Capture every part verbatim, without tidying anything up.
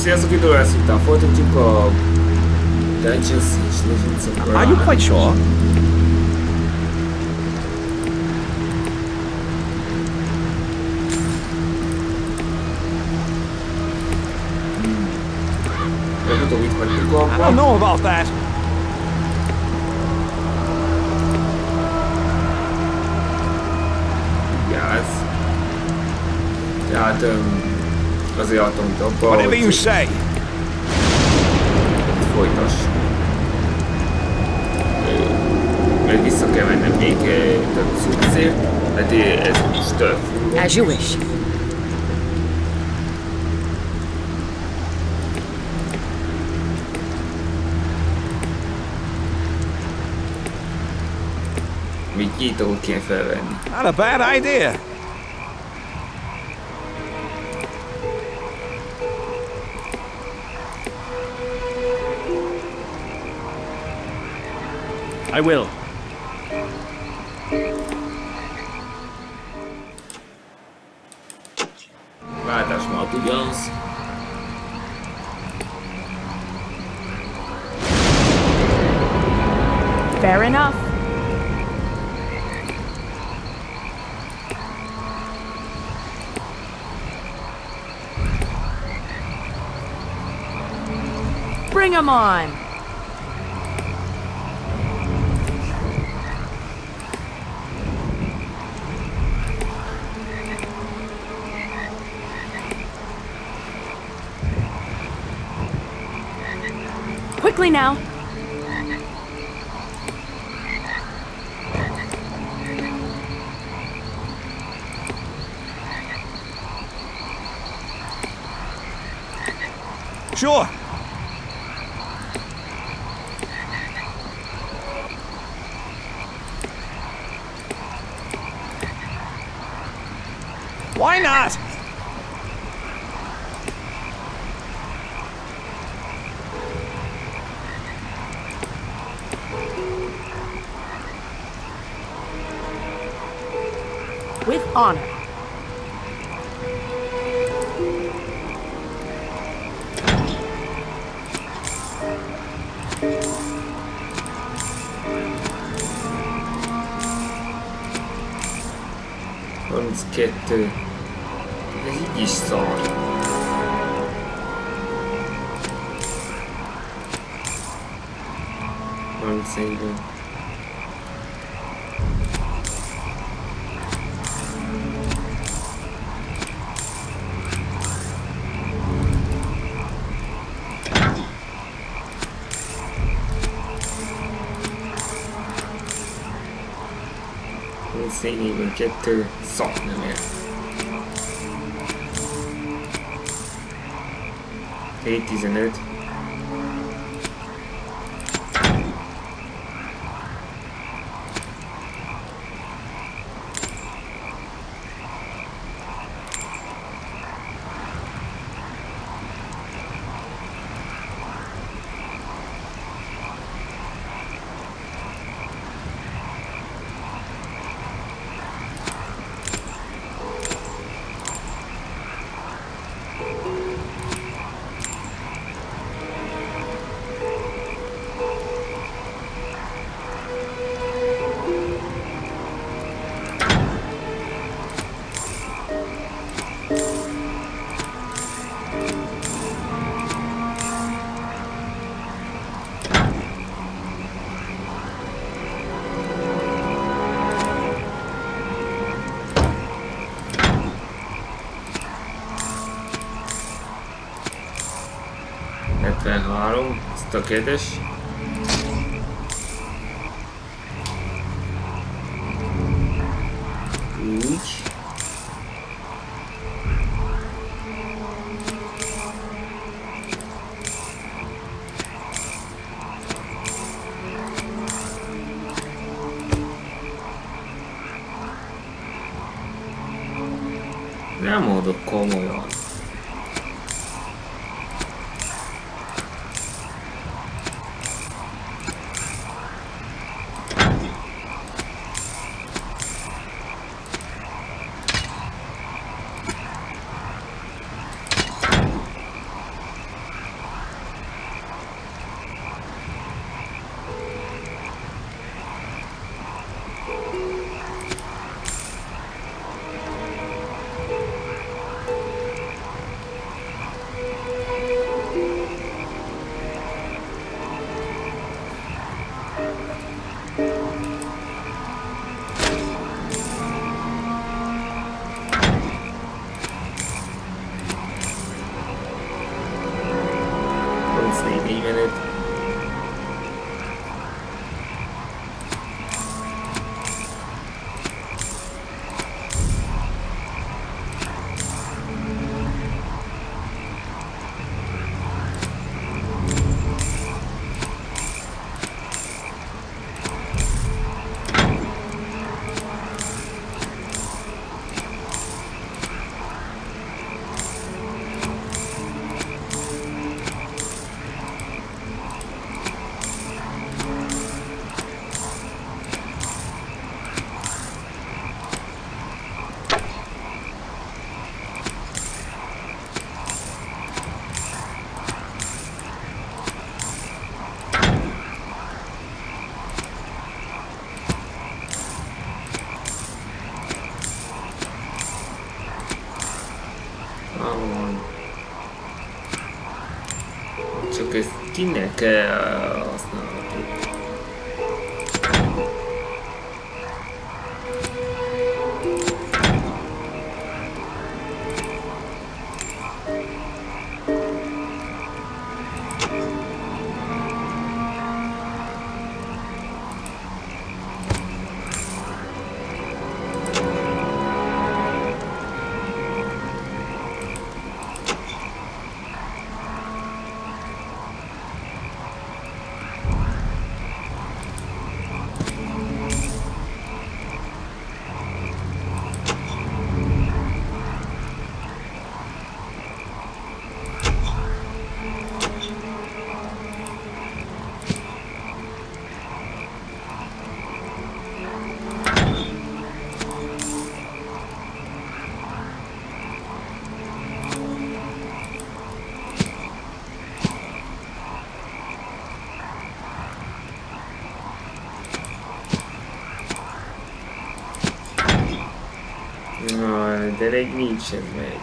Sziasztok, időlesz után folytatjuk a Dungeon Siege Legends of Rhyme. Are you quite sure? Legutóbb itt hagytuk I don't abba. know about that. Vigyázz. Tehát um, azért adtam itt abba, Whatever you hogy say. folytass. Még vissza kell mennem még több cuccért, mert ez is több. As you wish. Még nyitót kéne felvenni. Not a bad idea. I will. Váltás már ugyanaz. Fair enough. Bring 'em on. Quickly now. Sure. Why not? With honor. harminckettő. Ez így is szar. harmincegy. harmincnégy, kettő, szak nem ér. hét tizenöt. hetvenhárom, ez tökéletes. Úgy. Nem mondok komolyan. menőt. Csak ezt kinek használható? De egy nincs ez meg.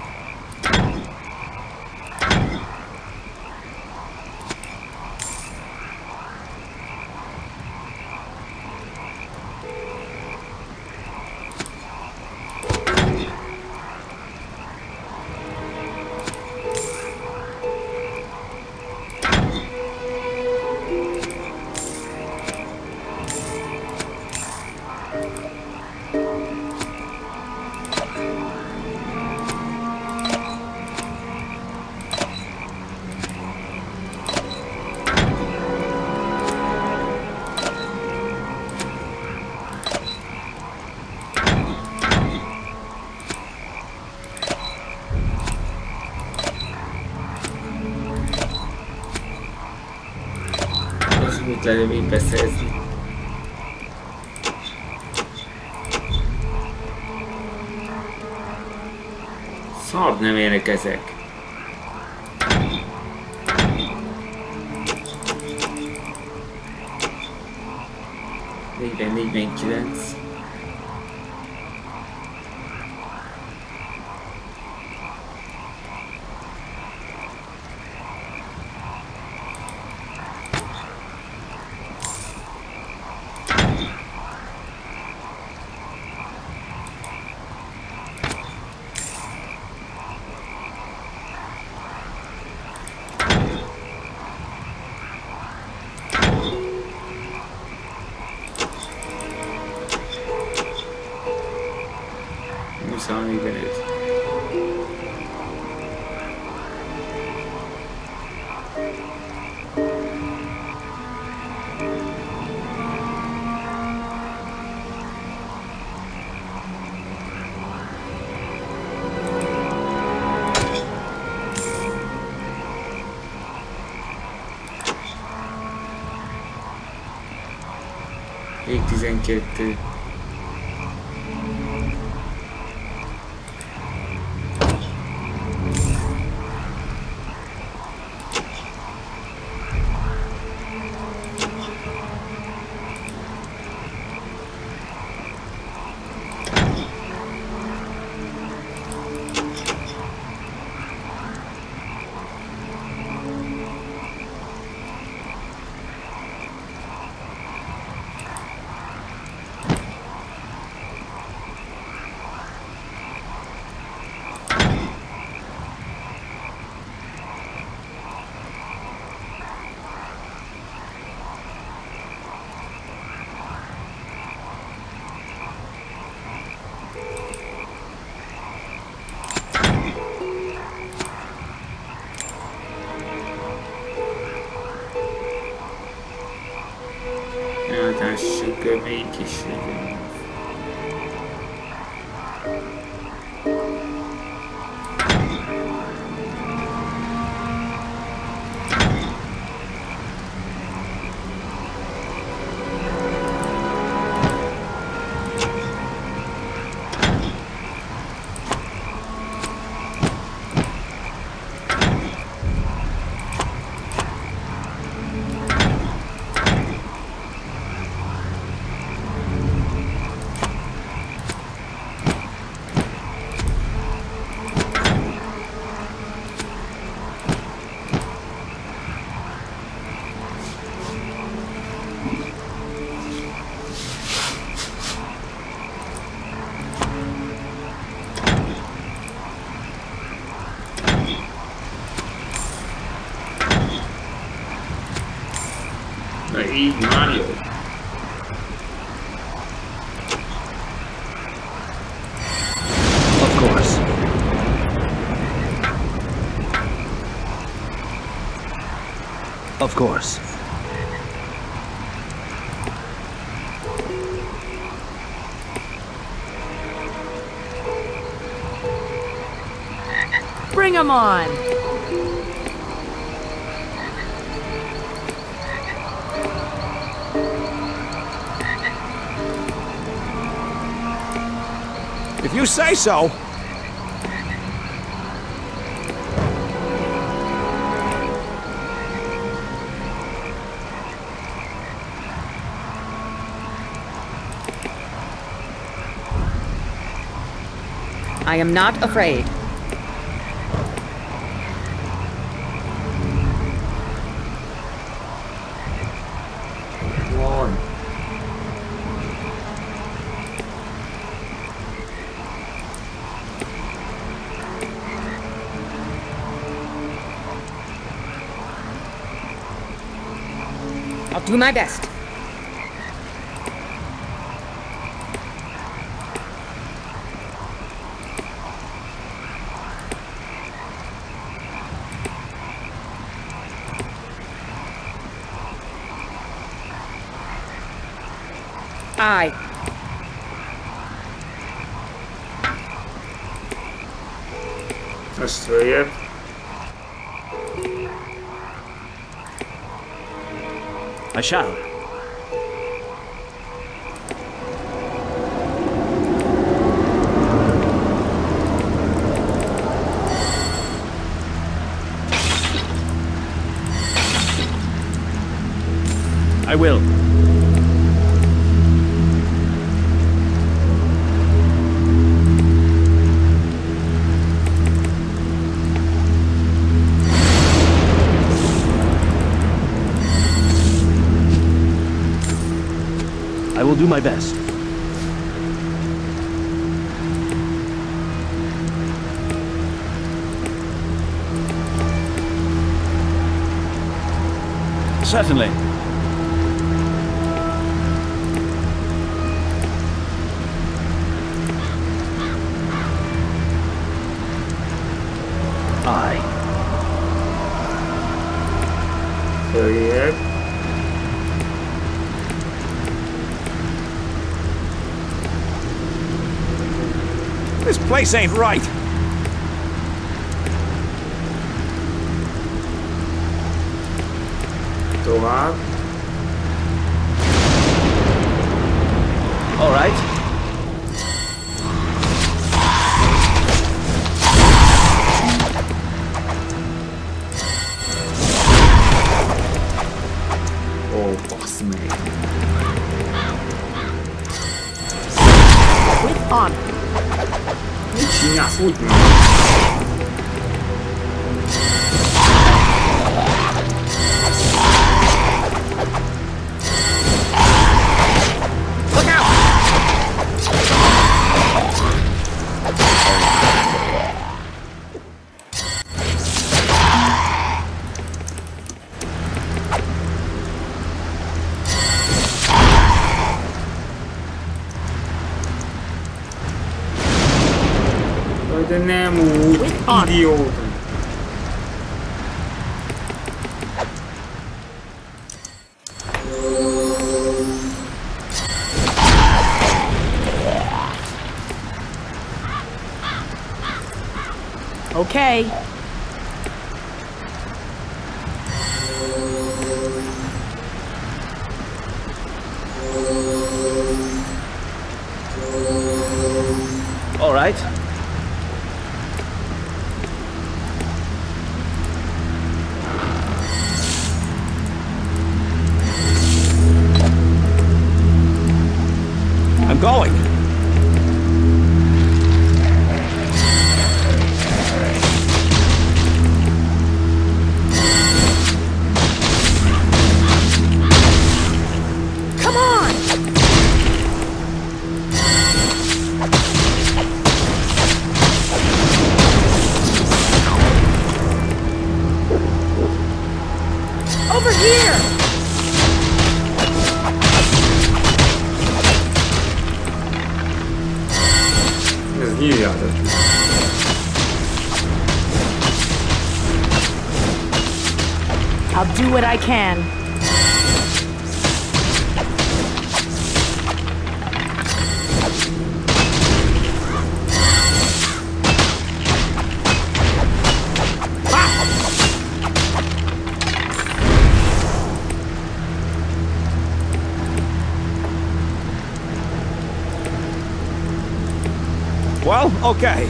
Mit lehet még beszerzni? Szart nem érnek ezek. negyven negyvenkilenc. negyvenöt. Még tizenkettő. Tömény kis legyen. Na így már jó. Of course. Of course. Bring 'em on! If you say so. I am not afraid. One. I'll do my best. Aye. Ezt följebb. I shall. I will. I will do my best. Certainly. Aye. Följebb. This place ain't right. Tovább. All right. Ó, basz meg. With honor. Mit csinálsz? Úgy meg. Look out! De nem úgy, idióta. Okay. All right. I'm going. Come on! Over here! Ez nyíljátok. I'll do what I can. Well, okay.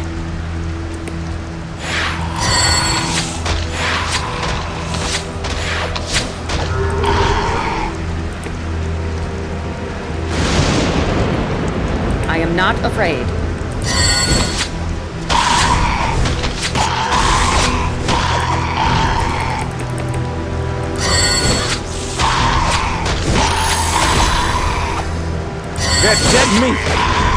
I am not afraid. They're dead meat.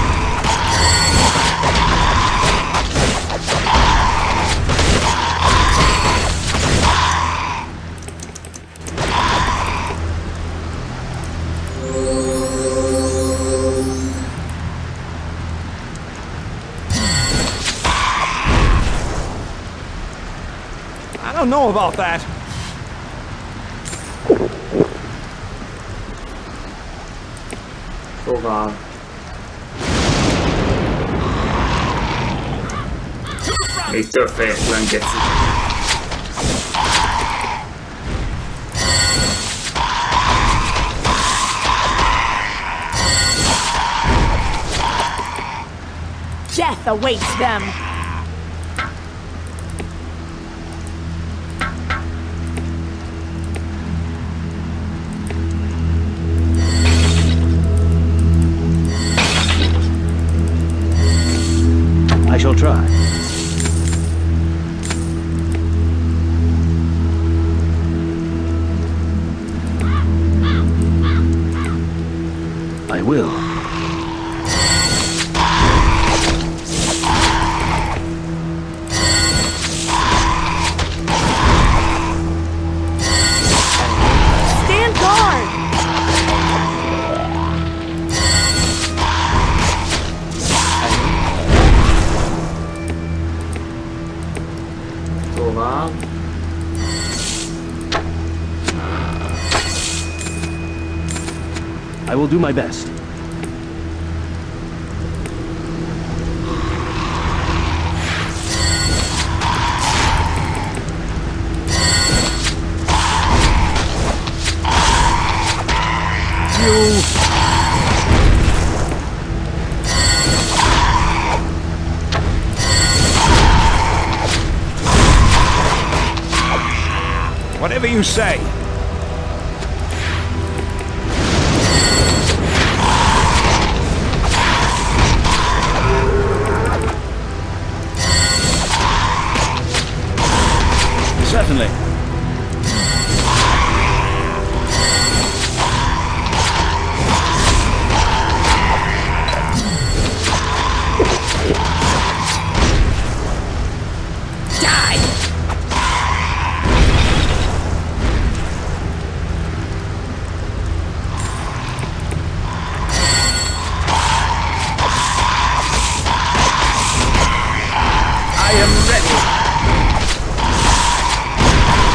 I don't know about that. Tovább. Még több fejetlen geci. Death awaits them. I shall try. I will. Stand guard! Tovább. I will do my best. You... Whatever you say. Certainly. I am ready.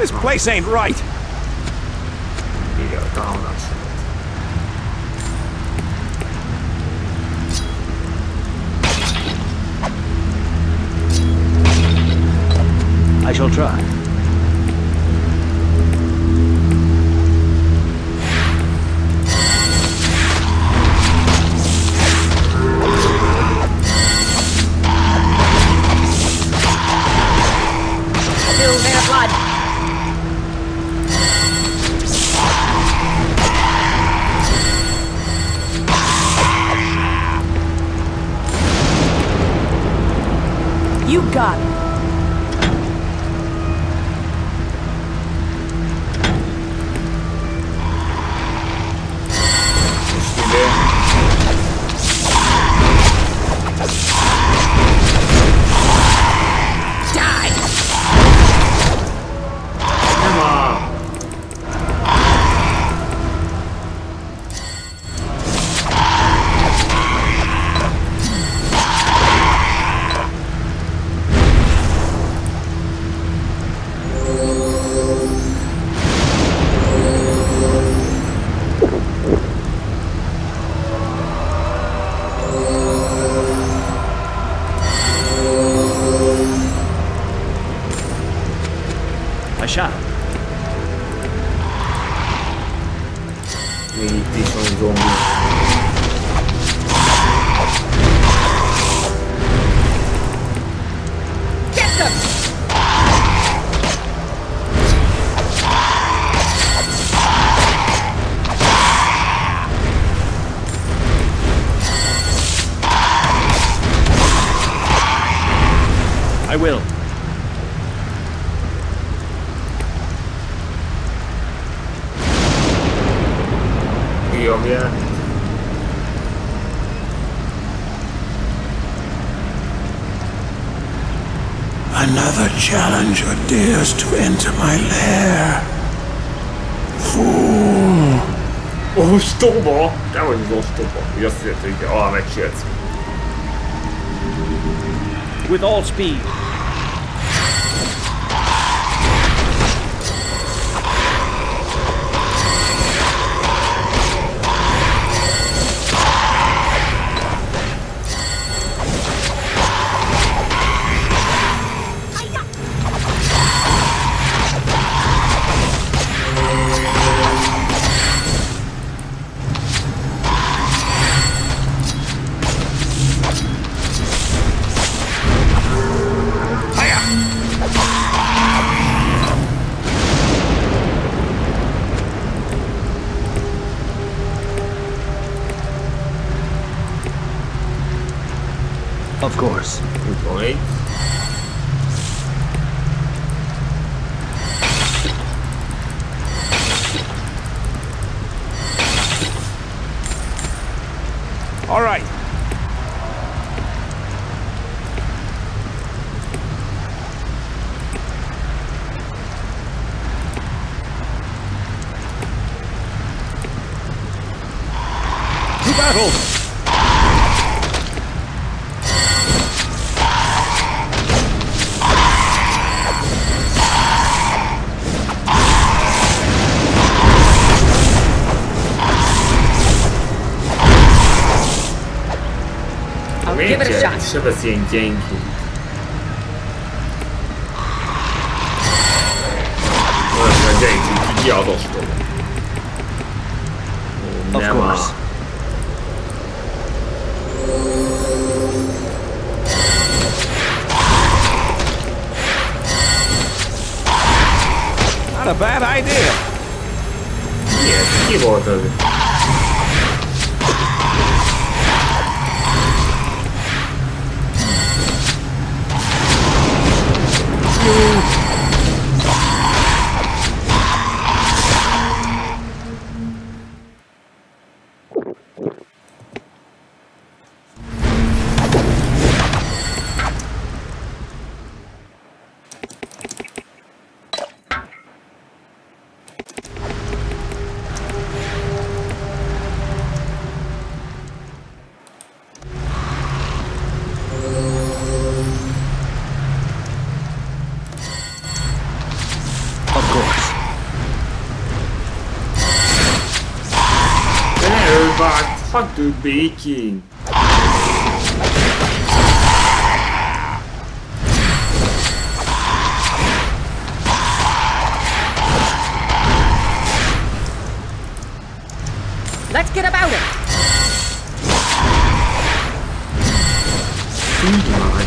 This place ain't right. Igen, a támadás. I shall try. Spill their blood. You got it. I shall. Még itt is van zombi. Get them! I will. Kiabjál. Another challenger dares to enter my lair. Fool! Ostoba! Te vagy az ostoba. Úgy azt jelenti, hogy alá megsértsz. With all speed. Of course. huszonnégy. All right. To battle! Give it a shot. Se vesz ilyen gyengén. Olyan gyengén, ki az ostoba. Of Nem course. áll. Not a bad idea. Mi ez? Ki volt az? Of course. De ne ölj már, hagyd őt békén! Let's get about it. Így már.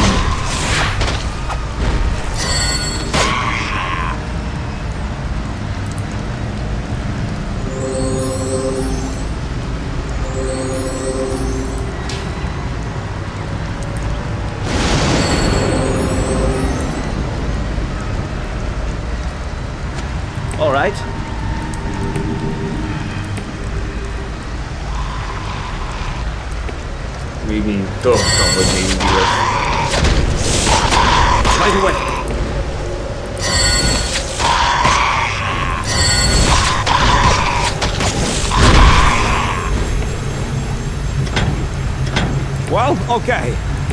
All right. Még mindig tudtam, hogy még mindig lesz. Right away. Well, okay.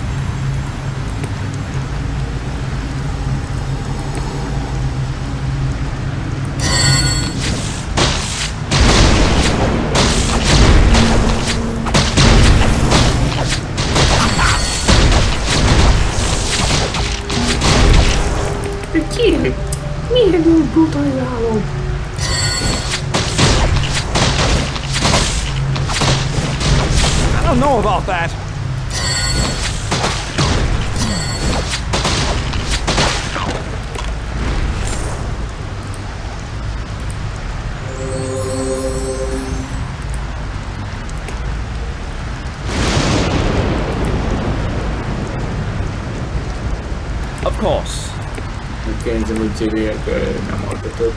Kinek? Milyen úgy butajálom? I don't know about that. Of course. Kérdezem, hogy cseréljek, nem alkotott.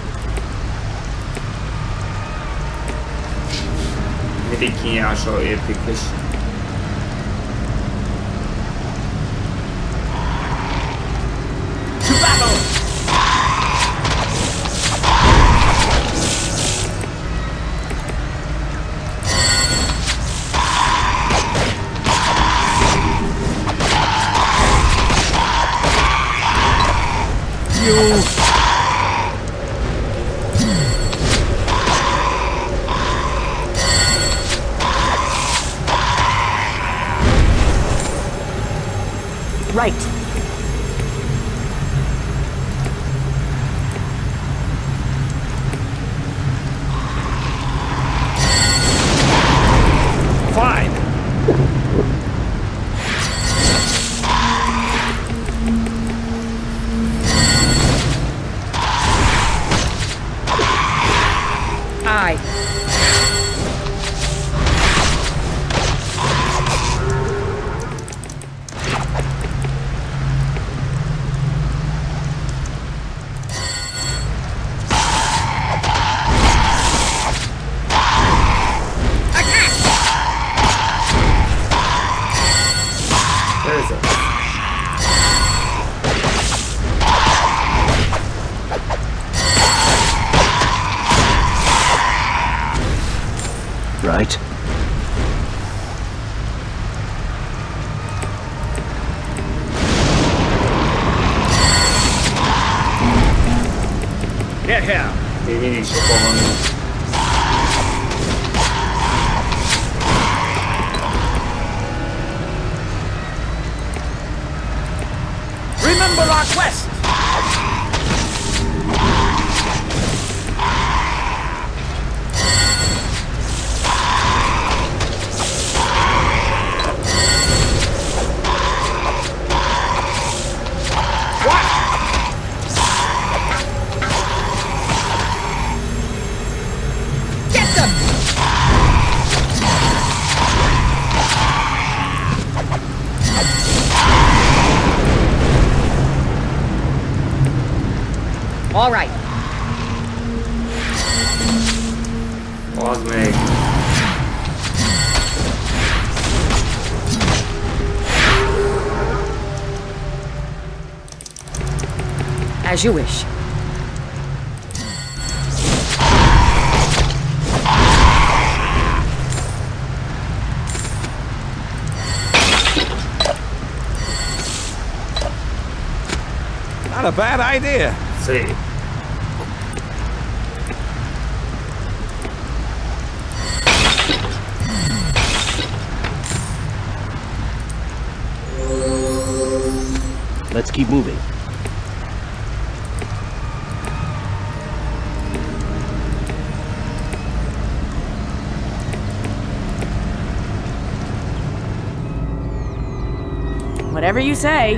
Mindig kínjással értékes. To battle! You. Right. Fine. Aye. Right. Get here. Még mindig sokan vannak. Remember our quest. All right. Az meg. As you wish. Not a bad idea. Szép. Let's keep moving. Whatever you say.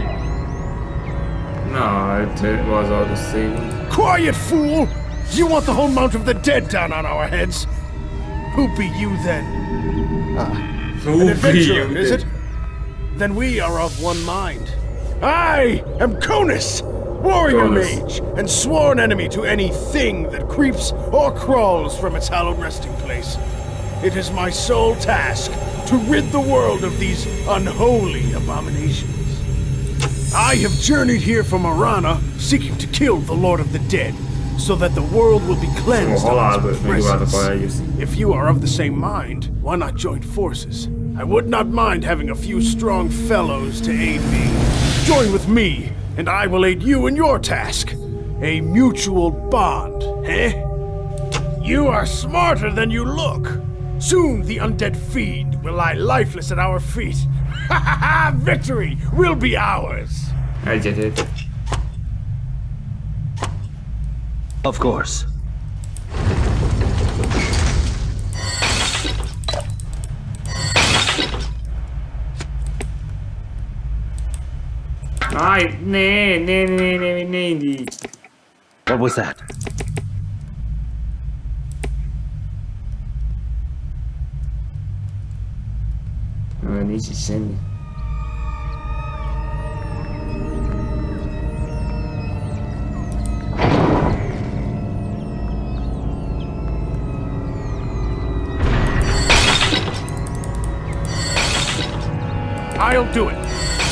No, it, it was all the same. Quiet, fool! You want the whole Mount of the Dead down on our heads? Who be you then? Ah, Who an be adventurer, you is then? it? Then we are of one mind. I am Conus, warrior Conus. mage, and sworn enemy to any thing that creeps or crawls from its hallowed resting place. It is my sole task to rid the world of these unholy abominations. I have journeyed here from Arana, seeking to kill the Lord of the Dead, so that the world will be cleansed Oh, of halálból its megváltak presence. eljuszni. If you are of the same mind, why not join forces? I would not mind having a few strong fellows to aid me. Join with me, and I will aid you in your task. A mutual bond, eh? You are smarter than you look. Soon the undead fiend will lie lifeless at our feet. Ha ha ha! Victory will be ours! Egyetértek. Of course. Aj, ne, ne, ne, ne, ne indíts. What was that? Ah, nincs itt semmi. I'll do it.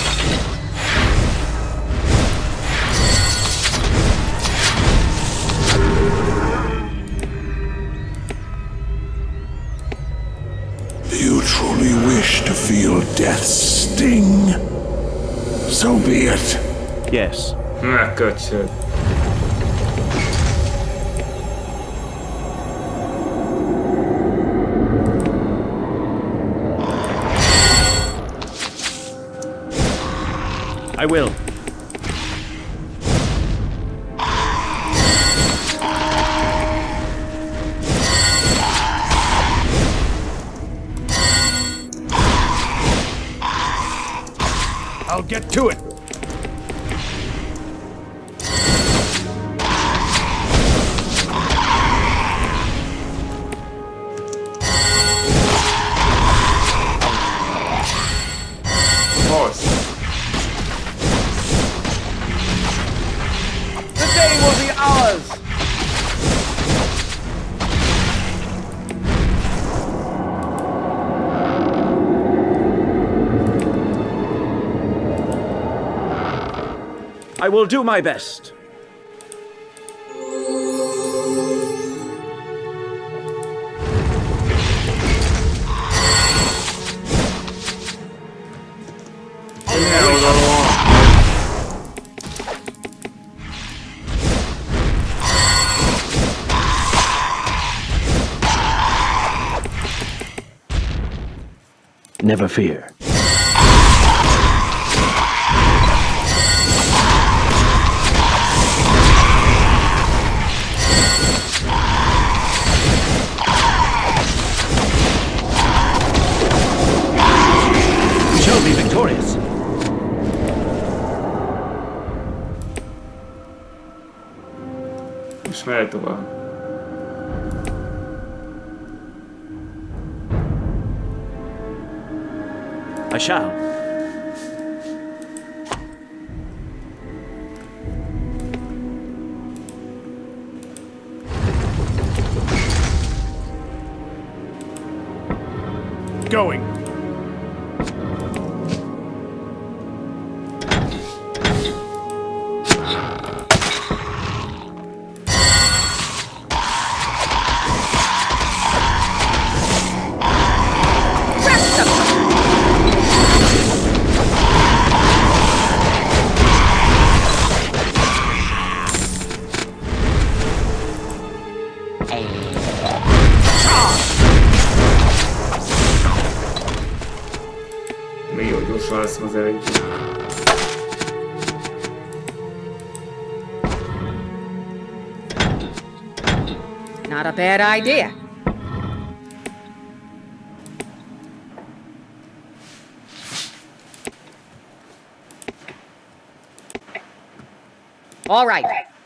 You truly wish to feel death's sting? So be it. Yes. Megköcsög. I will. I'll get to it. Horse. The day will be ours! I will do my best. Ne oda van. Never fear. We shall be victorious. Most mehet tovább. I shall. Going. Még jó gyorsan lesz az elején. Not a bad idea. All right.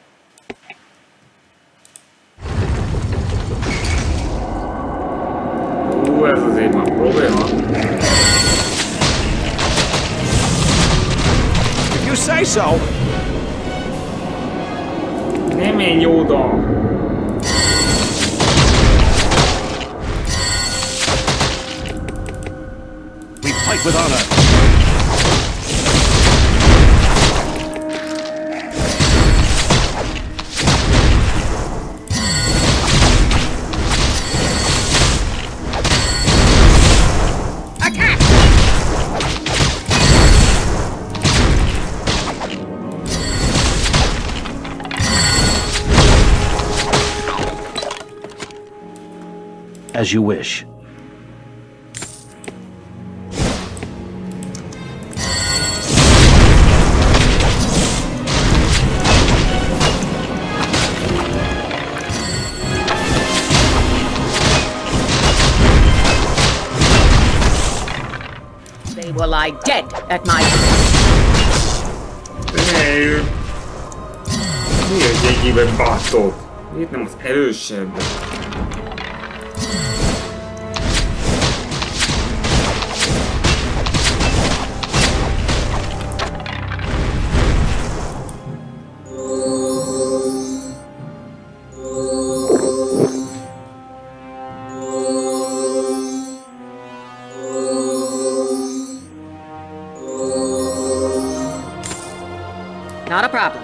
Ú, ez azért már probléma. If you say so. Nem menj oda! We fight with honor. As you wish. They will lie dead at my Ne, mi a gyengében bátor? Miért nem az erősebb? Not a problem.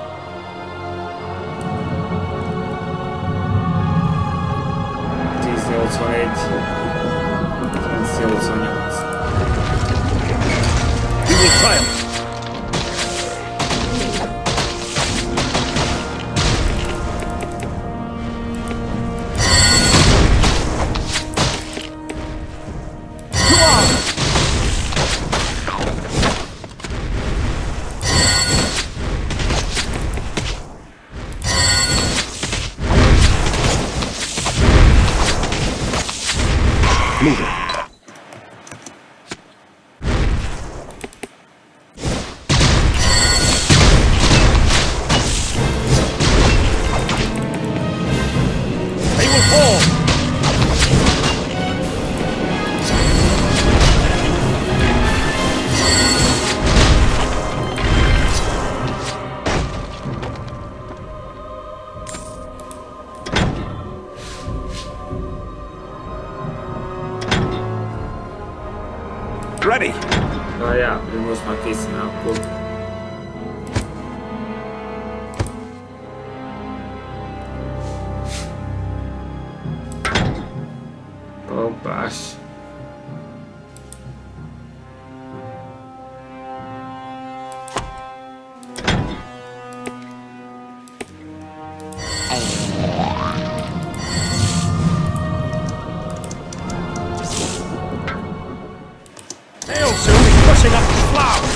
tíz nyolcvanegy, kilenc nyolcvannyolc. We will triumph. Move it. They will fall. Ready. Várjál, hogy most már készen áll, akkor. Hoppás. They'll soon be pushing up the flowers.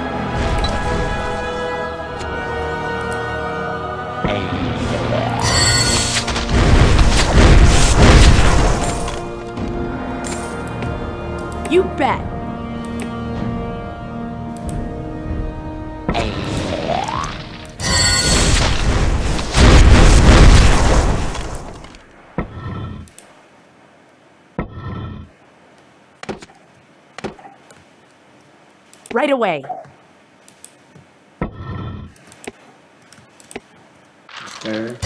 You bet. Right away. Okay.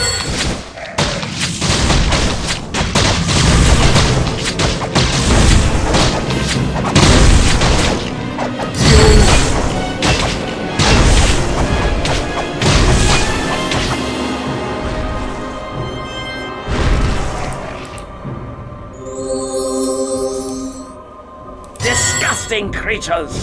Disgusting creatures!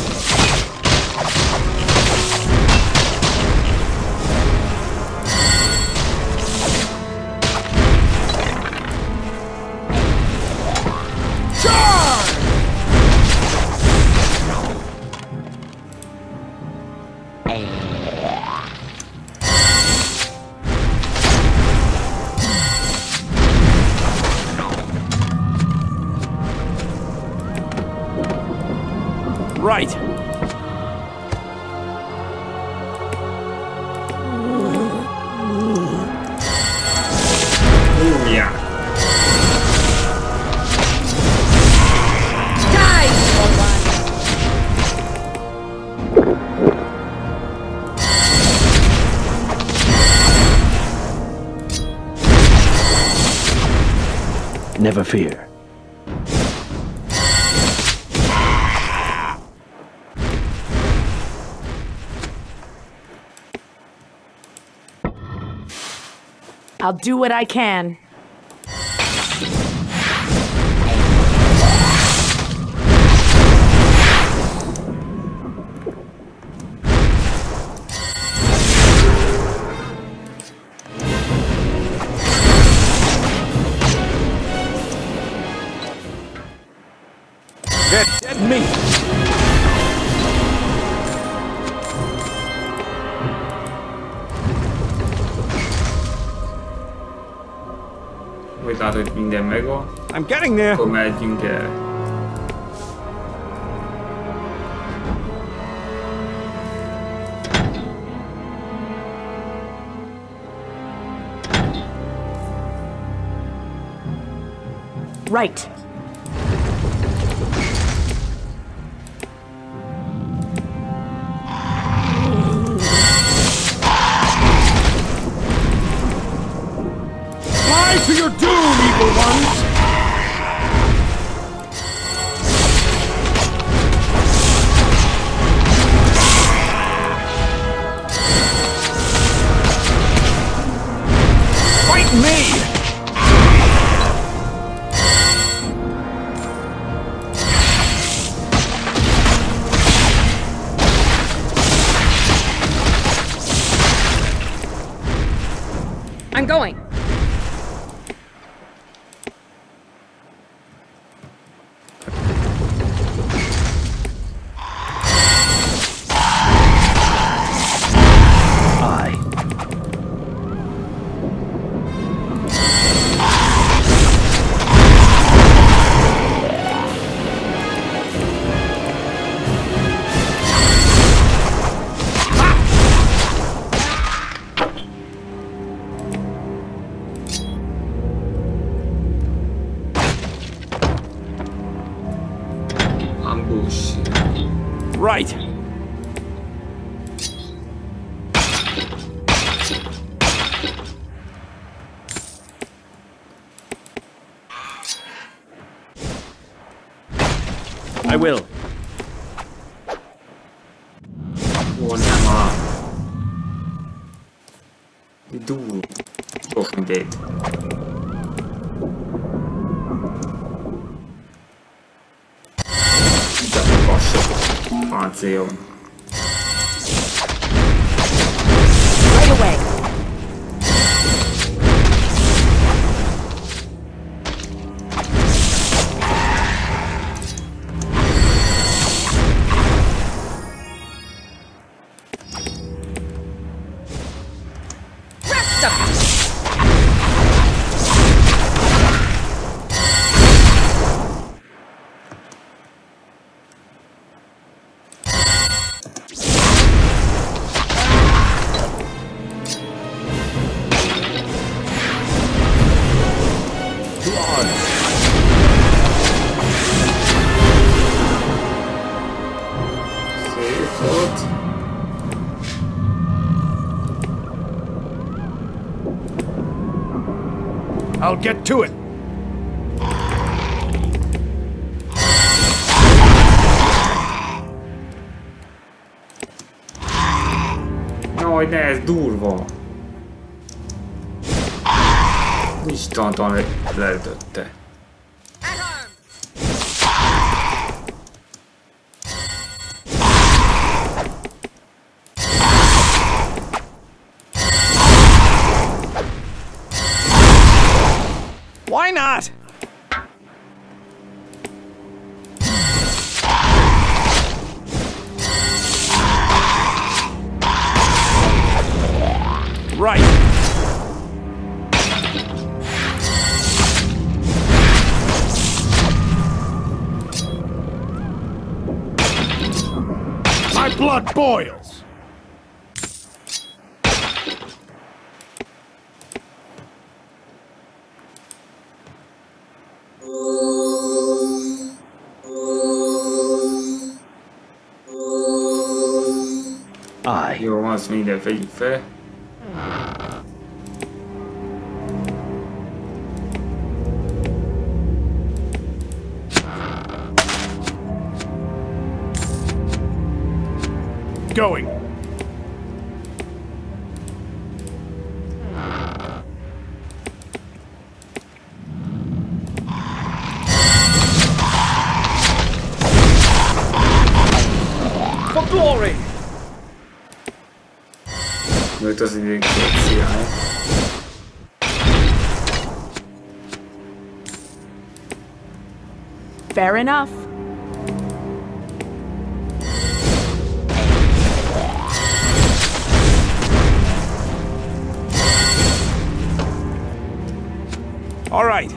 Never fear. I'll do what I can. Dead, dead meat. Úgy látod, hogy minden megvan. I'm getting there. Akkor megyünk el. Right. Fly to your doom, evil ones! Fight me! I'm going. I. Ambush. Right. I will. Ó, nem a... Dúl. Oh, mindegy. De magasok. Páncélon. Right away. Rest up. Szép volt. I'll get to it. Jaj, de ez durva. Istentan leütötte. Why not? Right. My blood boils. I. Jó, van, azt minden vegyük fel. going. For glory! Nőtt az intelligenciája. Fair enough. All right.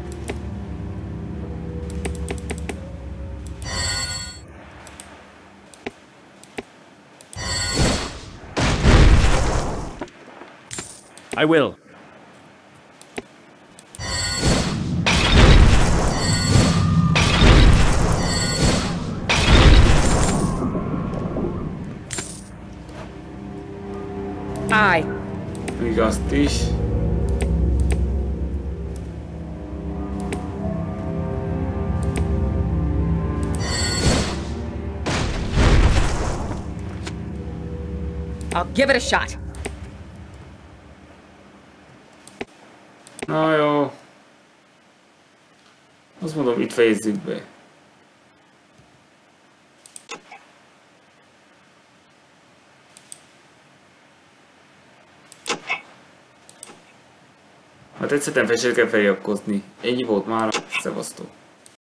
I will. Aye. Még azt is. I'll give it a shot. Na jó. Azt mondom, itt fejezzük be. Hát egyszer fel se kell feliratkozni. Ennyi volt már. Szevasztok.